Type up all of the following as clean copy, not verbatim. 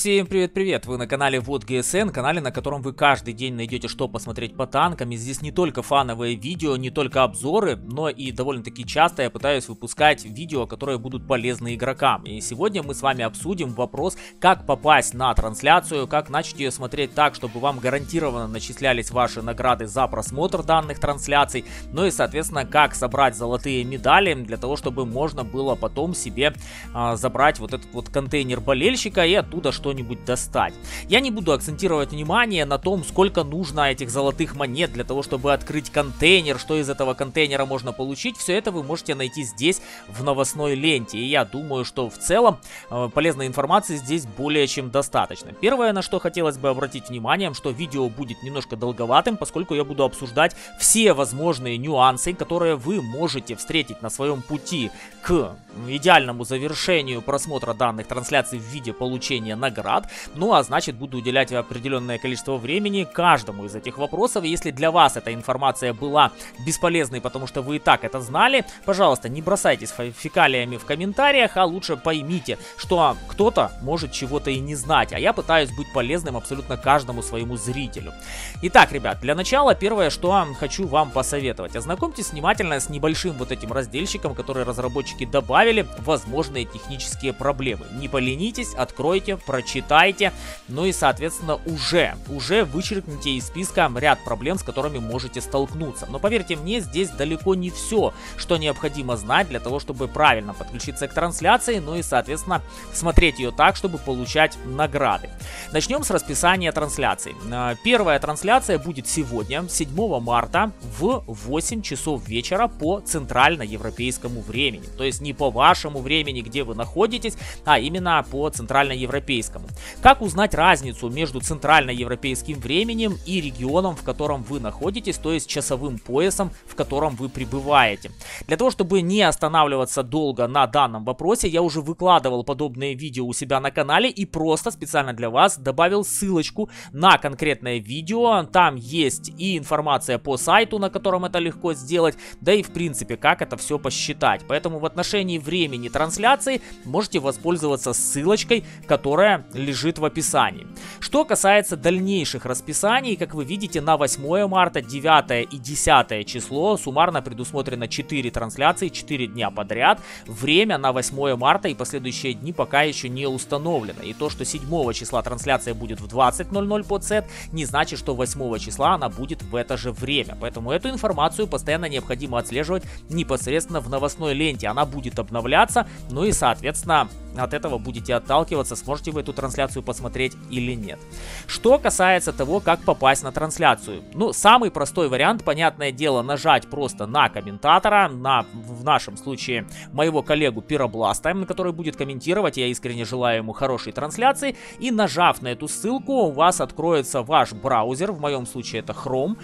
Всем привет-привет! Вы на канале Вот ГСН, канале, на котором вы каждый день найдете, что посмотреть по танкам. И здесь не только фановые видео, не только обзоры, но и довольно-таки часто я пытаюсь выпускать видео, которые будут полезны игрокам. И сегодня мы с вами обсудим вопрос, как попасть на трансляцию, как начать ее смотреть так, чтобы вам гарантированно начислялись ваши награды за просмотр данных трансляций. Ну и, соответственно, как собрать золотые медали для того, чтобы можно было потом себе забрать вот этот вот контейнер болельщика и оттуда что-нибудь достать. Я не буду акцентировать внимание на том, сколько нужно этих золотых монет для того, чтобы открыть контейнер, что из этого контейнера можно получить. Все это вы можете найти здесь в новостной ленте. И я думаю, что в целом полезной информации здесь более чем достаточно. Первое, на что хотелось бы обратить внимание, что видео будет немножко долговатым, поскольку я буду обсуждать все возможные нюансы, которые вы можете встретить на своем пути к идеальному завершению просмотра данных трансляций в виде получения наград. Ну а значит, буду уделять определенное количество времени каждому из этих вопросов. И если для вас эта информация была бесполезной, потому что вы и так это знали, пожалуйста, не бросайтесь фекалиями в комментариях, а лучше поймите, что кто-то может чего-то и не знать, а я пытаюсь быть полезным абсолютно каждому своему зрителю. Итак, ребят, для начала первое, что хочу вам посоветовать. Ознакомьтесь внимательно с небольшим вот этим разделчиком, который разработчики добавили, возможные технические проблемы. Не поленитесь, откройте, прочитайте, ну и, соответственно, уже вычеркните из списка ряд проблем, с которыми можете столкнуться. Но поверьте мне, здесь далеко не все, что необходимо знать для того, чтобы правильно подключиться к трансляции, ну и, соответственно, смотреть ее так, чтобы получать награды. Начнем с расписания трансляций. Первая трансляция будет сегодня, 7 марта, в 8 часов вечера по центральноевропейскому времени. То есть не по вашему времени, где вы находитесь, а именно по центральноевропейскому. Как узнать разницу между центральноевропейским временем и регионом, в котором вы находитесь, то есть часовым поясом, в котором вы пребываете? Для того, чтобы не останавливаться долго на данном вопросе, я уже выкладывал подобные видео у себя на канале и просто специально для вас добавил ссылочку на конкретное видео. Там есть и информация по сайту, на котором это легко сделать, да и в принципе, как это все посчитать. Поэтому в отношении времени трансляции можете воспользоваться ссылочкой, которая лежит в описании. Что касается дальнейших расписаний, как вы видите, на 8 марта, 9 и 10 число суммарно предусмотрено 4 трансляции, 4 дня подряд. Время на 8 марта и последующие дни пока еще не установлено. И то, что 7 числа трансляция будет в 20:00 по CET, не значит, что 8 числа она будет в это же время. Поэтому эту информацию постоянно необходимо отслеживать непосредственно в новостной ленте. Она будет обновляться, ну и, соответственно, от этого будете отталкиваться, сможете вы эту трансляцию посмотреть или нет. Что касается того, как попасть на трансляцию. Ну, самый простой вариант, понятное дело, нажать просто на комментатора, в нашем случае, моего коллегу Пиробласта, который будет комментировать, я искренне желаю ему хорошей трансляции, и нажав на эту ссылку, у вас откроется ваш браузер, в моем случае это Chrome,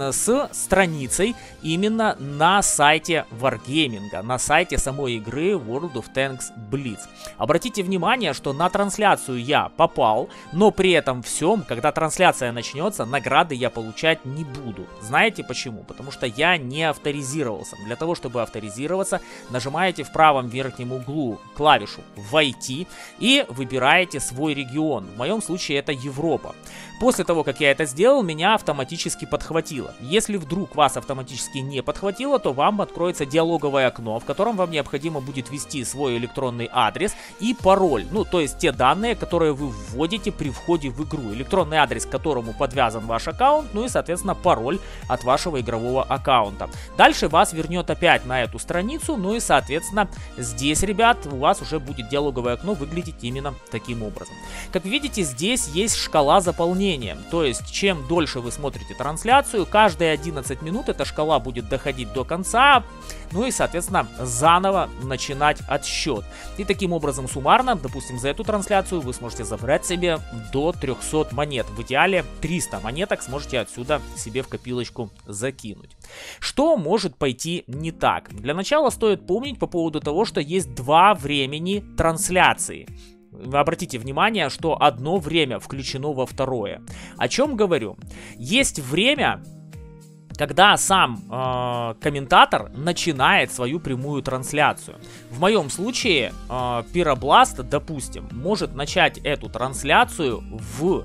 с страницей именно на сайте Wargaming, на сайте самой игры World of Tanks Blitz. Обратите внимание, что на трансляцию я попал, но при этом всем, когда трансляция начнется, награды я получать не буду. Знаете почему? Потому что я не авторизировался. Для того, чтобы авторизироваться, нажимаете в правом верхнем углу клавишу «Войти» и выбираете свой регион. В моем случае это Европа. После того, как я это сделал, меня автоматически подхватило. Если вдруг вас автоматически не подхватило, то вам откроется диалоговое окно, в котором вам необходимо будет ввести свой электронный адрес и пароль. Ну, то есть те данные, которые вы вводите при входе в игру. Электронный адрес, к которому подвязан ваш аккаунт, ну и, соответственно, пароль от вашего игрового аккаунта. Дальше вас вернет опять на эту страницу, ну и, соответственно, здесь, ребят, у вас уже будет диалоговое окно выглядеть именно таким образом. Как видите, здесь есть шкала заполнения. То есть, чем дольше вы смотрите трансляцию, каждые 11 минут эта шкала будет доходить до конца, ну и, соответственно, заново начинать отсчет. И таким образом суммарно, допустим, за эту трансляцию вы сможете забрать себе до 300 монет. В идеале 300 монеток сможете отсюда себе в копилочку закинуть. Что может пойти не так? Для начала стоит помнить по поводу того, что есть два времени трансляции. Обратите внимание, что одно время включено во второе. О чем говорю? Есть время, когда сам комментатор начинает свою прямую трансляцию. В моем случае Pyroblast, допустим, может начать эту трансляцию в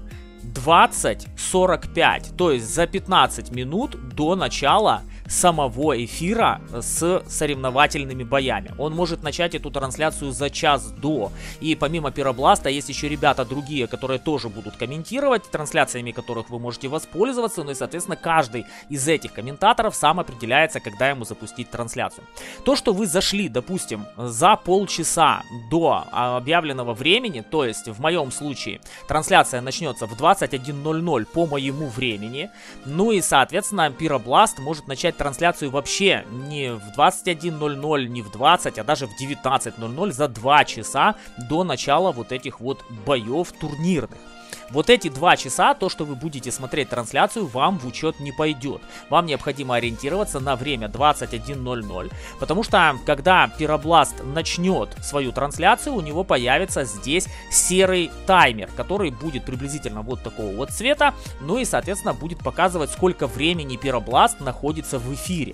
20:45, то есть за 15 минут до начала самого эфира с соревновательными боями. Он может начать эту трансляцию за час до. И помимо Pyroblast есть еще ребята другие, которые тоже будут комментировать, трансляциями которых вы можете воспользоваться. Ну и, соответственно, каждый из этих комментаторов сам определяется, когда ему запустить трансляцию. То, что вы зашли, допустим, за полчаса до объявленного времени, то есть в моем случае трансляция начнется в 21:00 по моему времени, ну и, соответственно, Pyroblast может начать трансляцию вообще не в 21:00, не в 20, а даже в 19:00 за 2 часа до начала вот этих вот боев турнирных. Вот эти 2 часа, то, что вы будете смотреть трансляцию, вам в учет не пойдет. Вам необходимо ориентироваться на время 21:00, потому что, когда Pyroblast начнет свою трансляцию, у него появится здесь серый таймер, который будет приблизительно вот такого вот цвета, ну и, соответственно, будет показывать, сколько времени Pyroblast находится в эфире.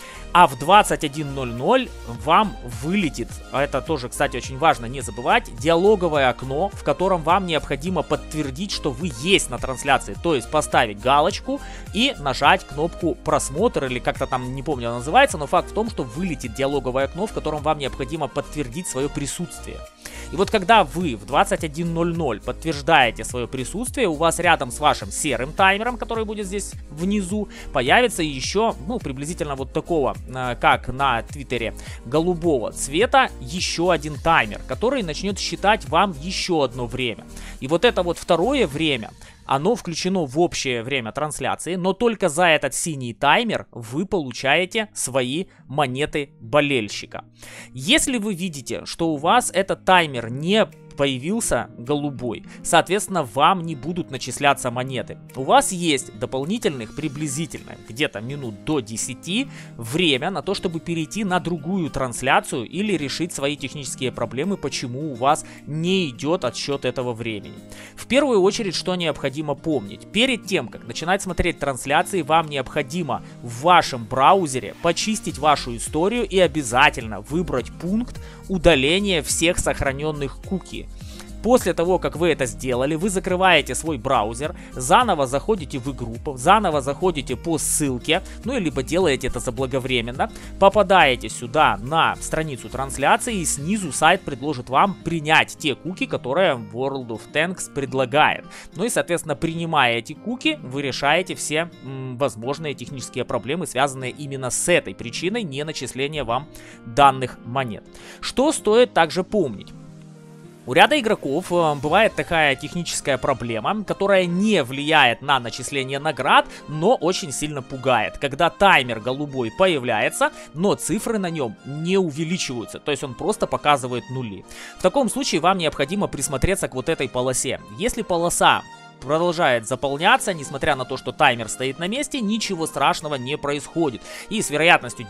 А в 21:00 вам вылетит, а это тоже, кстати, очень важно не забывать, диалоговое окно, в котором вам необходимо подтвердить, что вы есть на трансляции, то есть поставить галочку и нажать кнопку просмотр, или как-то там, не помню, она называется, но факт в том, что вылетит диалоговое окно, в котором вам необходимо подтвердить свое присутствие. И вот когда вы в 21:00 подтверждаете свое присутствие, у вас рядом с вашим серым таймером, который будет здесь внизу, появится еще, ну, приблизительно вот такого, как на Твиттере, голубого цвета, еще один таймер, который начнет считать вам еще одно время. И вот это вот второе время, оно включено в общее время трансляции, но только за этот синий таймер вы получаете свои монеты болельщика. Если вы видите, что у вас этот таймер не появился голубой, соответственно, вам не будут начисляться монеты. У вас есть дополнительных приблизительно где-то минут до 10 время на то, чтобы перейти на другую трансляцию или решить свои технические проблемы, почему у вас не идет отсчет этого времени. В первую очередь, что необходимо помнить? Перед тем, как начинать смотреть трансляции, вам необходимо в вашем браузере почистить вашу историю и обязательно выбрать пункт удаления всех сохраненных куки. После того, как вы это сделали, вы закрываете свой браузер, заново заходите в игру, заново заходите по ссылке, ну, либо делаете это заблаговременно, попадаете сюда на страницу трансляции, и снизу сайт предложит вам принять те куки, которые World of Tanks предлагает. Ну и, соответственно, принимая эти куки, вы решаете все возможные технические проблемы, связанные именно с этой причиной неначисления вам данных монет. Что стоит также помнить? У ряда игроков бывает такая техническая проблема, которая не влияет на начисление наград, но очень сильно пугает. Когда таймер голубой появляется, но цифры на нем не увеличиваются, то есть он просто показывает нули. В таком случае вам необходимо присмотреться к вот этой полосе. Если полоса продолжает заполняться, несмотря на то, что таймер стоит на месте, ничего страшного не происходит. И с вероятностью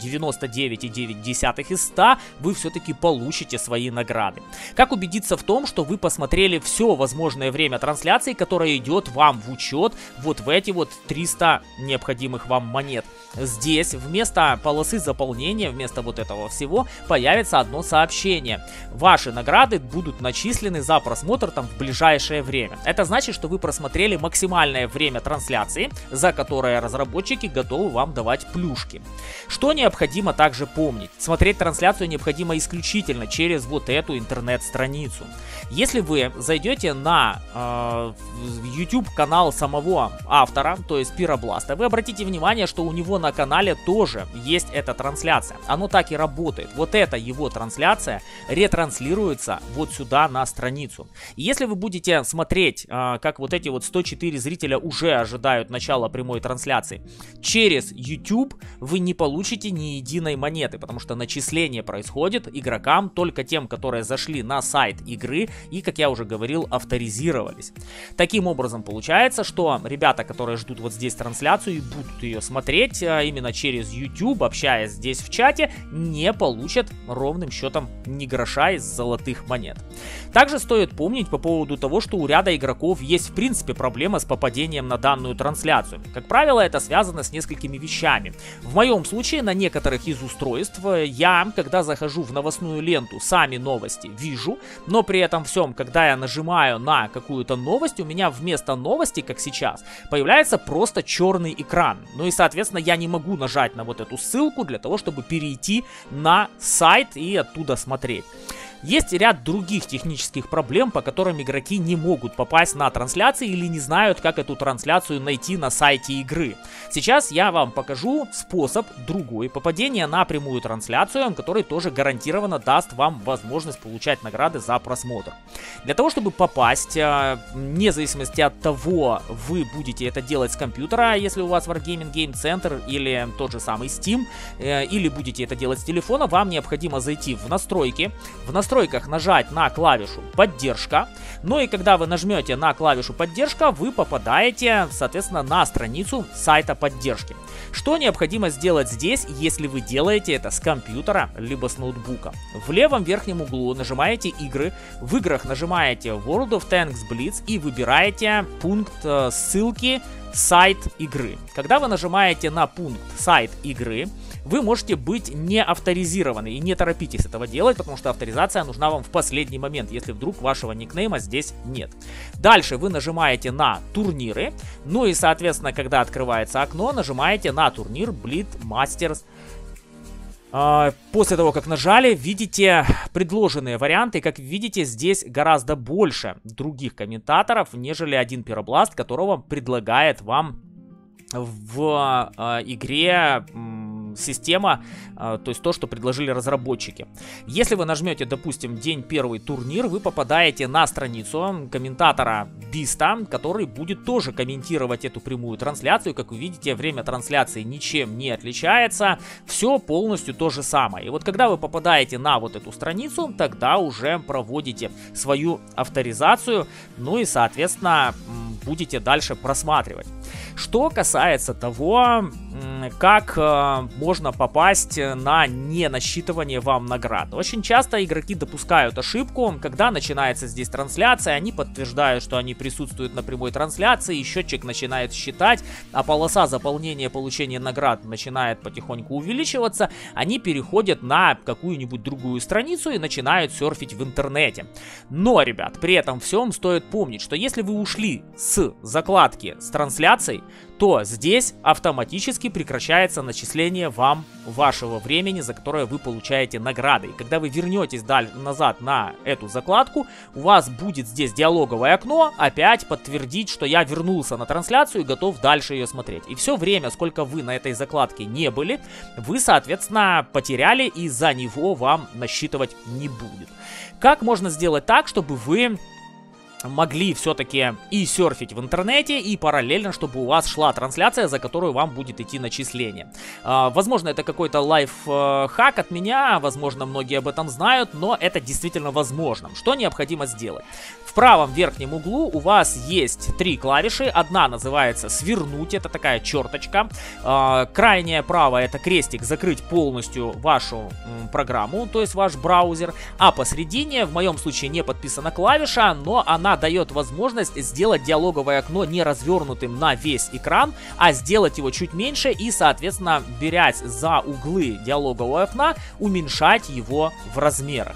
99,9 из 100 вы все-таки получите свои награды. Как убедиться в том, что вы посмотрели все возможное время трансляции, которое идет вам в учет вот в эти вот 300 необходимых вам монет? Здесь вместо полосы заполнения, вместо вот этого всего, появится одно сообщение. Ваши награды будут начислены за просмотр там в ближайшее время. Это значит, что вы просмотрели максимальное время трансляции, за которое разработчики готовы вам давать плюшки. Что необходимо также помнить? Смотреть трансляцию необходимо исключительно через вот эту интернет-страницу. Если вы зайдете на YouTube канал самого автора, то есть Pyroblast, вы обратите внимание, что у него на канале тоже есть эта трансляция. Оно так и работает. Вот эта его трансляция ретранслируется вот сюда на страницу. И если вы будете смотреть, как вот эти вот 104 зрителя уже ожидают начала прямой трансляции, через YouTube вы не получите ни единой монеты, потому что начисление происходит игрокам, только тем, которые зашли на сайт игры и, как я уже говорил, авторизировались. Таким образом, получается, что ребята, которые ждут вот здесь трансляцию и будут ее смотреть именно через YouTube, общаясь здесь в чате, не получат ровным счетом ни гроша из золотых монет. Также стоит помнить по поводу того, что у ряда игроков есть в принципе принципе проблема с попадением на данную трансляцию. Как правило, это связано с несколькими вещами. В моем случае на некоторых из устройств я, когда захожу в новостную ленту, сами новости вижу, но при этом всем, когда я нажимаю на какую-то новость, у меня вместо новости, как сейчас, появляется просто черный экран. Ну и, соответственно, я не могу нажать на вот эту ссылку для того, чтобы перейти на сайт и оттуда смотреть. Есть ряд других технических проблем, по которым игроки не могут попасть на трансляции или не знают, как эту трансляцию найти на сайте игры. Сейчас я вам покажу способ другой попадения на прямую трансляцию, который тоже гарантированно даст вам возможность получать награды за просмотр. Для того, чтобы попасть, вне зависимости от того, вы будете это делать с компьютера, если у вас Wargaming Game Center или тот же самый Steam, или будете это делать с телефона, вам необходимо зайти в настройки. В настройках нажать на клавишу «Поддержка». Ну и когда вы нажмете на клавишу «Поддержка», вы попадаете, соответственно, на страницу сайта поддержки. Что необходимо сделать здесь, если вы делаете это с компьютера либо с ноутбука? В левом верхнем углу нажимаете «Игры», в играх нажимаете World of Tanks Blitz и выбираете пункт ссылки «Сайт игры». Когда вы нажимаете на пункт «Сайт игры», вы можете быть не авторизированы, и не торопитесь этого делать, потому что авторизация нужна вам в последний момент, если вдруг вашего никнейма здесь нет. Дальше вы нажимаете на турниры, ну и, соответственно, когда открывается окно, нажимаете на турнир Blitz Masters. После того, как нажали, видите предложенные варианты. Как видите, здесь гораздо больше других комментаторов, нежели один пиробласт, которого предлагает вам в игре система, то есть то, что предложили разработчики. Если вы нажмете, допустим, день первый турнир, вы попадаете на страницу комментатора Биста, который будет тоже комментировать эту прямую трансляцию. Как вы видите, время трансляции ничем не отличается, все полностью то же самое. И вот когда вы попадаете на вот эту страницу, тогда уже проводите свою авторизацию, ну и, соответственно, будете дальше просматривать. Что касается того, как можно попасть на ненасчитывание вам наград. Очень часто игроки допускают ошибку, когда начинается здесь трансляция, они подтверждают, что они присутствуют на прямой трансляции, и счетчик начинает считать, а полоса заполнения получения наград начинает потихоньку увеличиваться, они переходят на какую-нибудь другую страницу и начинают серфить в интернете. Но, ребят, при этом всем стоит помнить, что если вы ушли с закладки с трансляцией, то здесь автоматически прекращается начисление вам вашего времени, за которое вы получаете награды. И когда вы вернетесь назад на эту закладку, у вас будет здесь диалоговое окно, опять подтвердить, что я вернулся на трансляцию и готов дальше ее смотреть. И все время, сколько вы на этой закладке не были, вы, соответственно, потеряли, и за него вам насчитывать не будет. Как можно сделать так, чтобы вы могли все-таки и серфить в интернете, и параллельно, чтобы у вас шла трансляция, за которую вам будет идти начисление? Возможно, это какой-то лайфхак от меня, возможно, многие об этом знают, но это действительно возможно. Что необходимо сделать? В правом верхнем углу у вас есть три клавиши. Одна называется «Свернуть», это такая черточка. Крайняя правая — это крестик «Закрыть полностью вашу программу», то есть ваш браузер. А посередине, в моем случае, не подписана клавиша, но она дает возможность сделать диалоговое окно не развернутым на весь экран, а сделать его чуть меньше и, соответственно, берясь за углы диалогового окна, уменьшать его в размерах.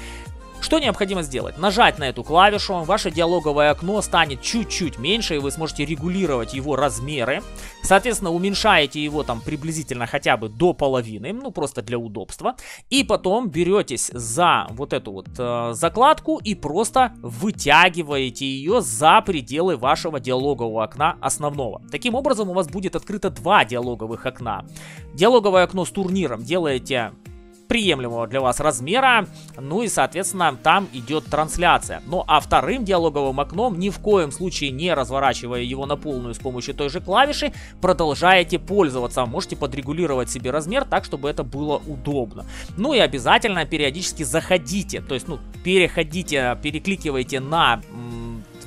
Что необходимо сделать? Нажать на эту клавишу, ваше диалоговое окно станет чуть-чуть меньше, и вы сможете регулировать его размеры. Соответственно, уменьшаете его там приблизительно хотя бы до половины, ну просто для удобства. И потом беретесь за вот эту вот закладку и просто вытягиваете ее за пределы вашего диалогового окна основного. Таким образом, у вас будет открыто два диалоговых окна. Диалоговое окно с турниром делаете приемлемого для вас размера, ну и, соответственно, там идет трансляция. Ну а вторым диалоговым окном, ни в коем случае не разворачивая его на полную с помощью той же клавиши, продолжаете пользоваться. Можете подрегулировать себе размер так, чтобы это было удобно. Ну и обязательно периодически заходите, то есть, переходите, перекликивайте на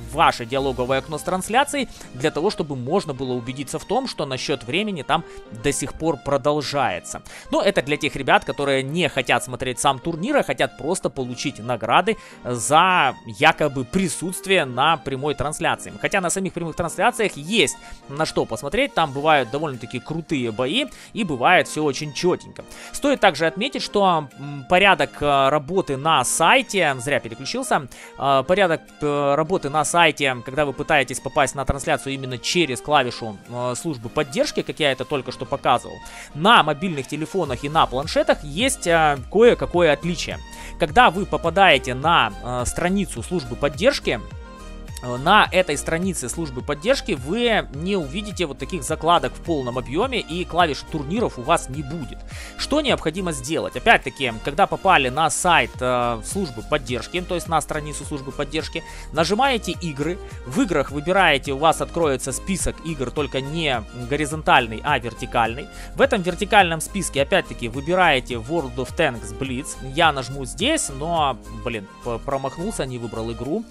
в ваше диалоговое окно с трансляцией, для того, чтобы можно было убедиться в том, что насчет времени там до сих пор продолжается. Но это для тех ребят, которые не хотят смотреть сам турнир, а хотят просто получить награды за якобы присутствие на прямой трансляции. Хотя на самих прямых трансляциях есть на что посмотреть, там бывают довольно-таки крутые бои и бывает все очень четенько. Стоит также отметить, что порядок работы на сайте, зря переключился, порядок работы на сайте, когда вы пытаетесь попасть на трансляцию именно через клавишу службы поддержки, как я это только что показывал, на мобильных телефонах и на планшетах есть кое-какое отличие. Когда вы попадаете на страницу службы поддержки, на этой странице службы поддержки вы не увидите вот таких закладок в полном объеме, и клавиш турниров у вас не будет. Что необходимо сделать? Опять-таки, когда попали на сайт службы поддержки, то есть на страницу службы поддержки, нажимаете игры, в играх выбираете, у вас откроется список игр, только не горизонтальный, а вертикальный. В этом вертикальном списке, опять-таки, выбираете World of Tanks Blitz. Я нажму здесь, но, блин, промахнулся, не выбрал игру.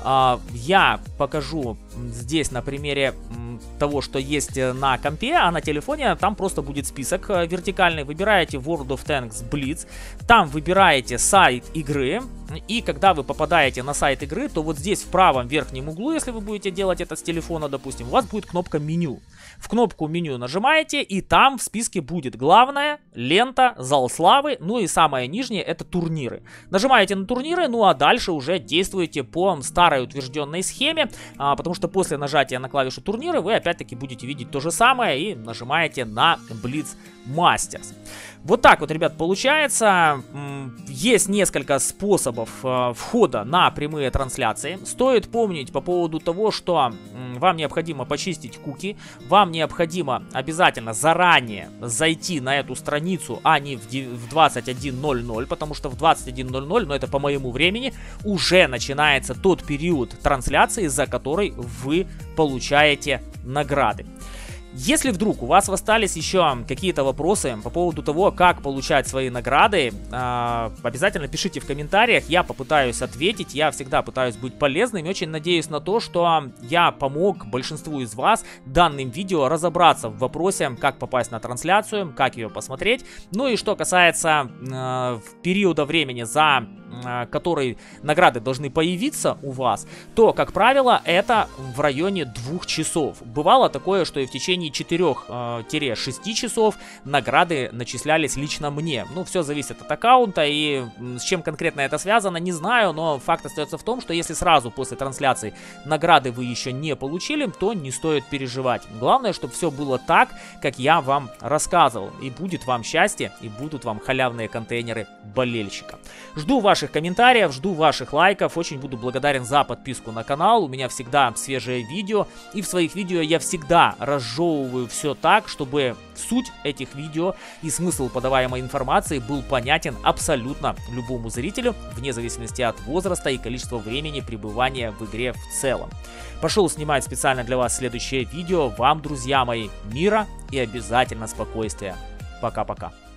Я покажу здесь на примере того, что есть на компе, а на телефоне там просто будет список вертикальный. Выбираете World of Tanks Blitz, там выбираете сайт игры, и когда вы попадаете на сайт игры, то вот здесь в правом верхнем углу, если вы будете делать это с телефона, допустим, у вас будет кнопка меню. В кнопку меню нажимаете, и там в списке будет главное, лента, зал славы, ну и самое нижнее это турниры. Нажимаете на турниры, ну а дальше уже действуете по старой утвержденной схеме, потому что после нажатия на клавишу турниры вы опять-таки будете видеть то же самое и нажимаете на Blitz Masters. Вот так вот, ребят, получается. Есть несколько способов входа на прямые трансляции. Стоит помнить по поводу того, что вам необходимо почистить куки. Вам необходимо обязательно заранее зайти на эту страницу, а не в 21:00, потому что в 21:00, но это по моему времени, уже начинается тот период трансляции, за который вы получаете награды. Если вдруг у вас остались еще какие-то вопросы по поводу того, как получать свои награды, обязательно пишите в комментариях, я попытаюсь ответить, я всегда пытаюсь быть полезным и очень надеюсь на то, что я помог большинству из вас данным видео разобраться в вопросе, как попасть на трансляцию, как ее посмотреть. Ну и что касается периода времени, за который награды должны появиться у вас, то, как правило, это в районе 2 часов. Бывало такое, что и в течение 4-6 часов награды начислялись лично мне. Ну, все зависит от аккаунта, и с чем конкретно это связано, не знаю, но факт остается в том, что если сразу после трансляции награды вы еще не получили, то не стоит переживать. Главное, чтобы все было так, как я вам рассказывал, и будет вам счастье, и будут вам халявные контейнеры болельщика. Жду ваших комментариев, жду ваших лайков, очень буду благодарен за подписку на канал, у меня всегда свежие видео, и в своих видео я всегда разжевываю все так, чтобы суть этих видео и смысл подаваемой информации был понятен абсолютно любому зрителю, вне зависимости от возраста и количества времени пребывания в игре в целом. Пошел снимать специально для вас следующее видео. Вам, друзья мои, мира и обязательно спокойствия. Пока-пока.